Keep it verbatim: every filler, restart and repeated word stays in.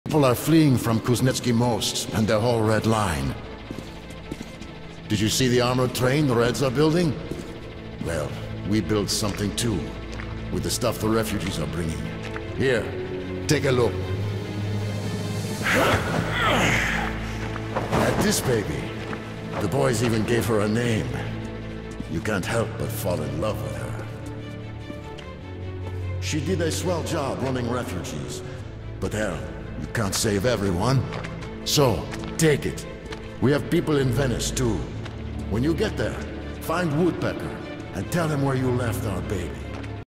People are fleeing from Kuznetsky Most and their whole Red Line. Did you see the armored train the Reds are building? Well, we built something too, with the stuff the refugees are bringing. Here, take a look. At this baby, the boys even gave her a name. You can't help but fall in love with her. She did a swell job running refugees, but hell, you can't save everyone. So, take it. We have people in Venice too. When you get there, find Woodpecker and tell him where you left our baby.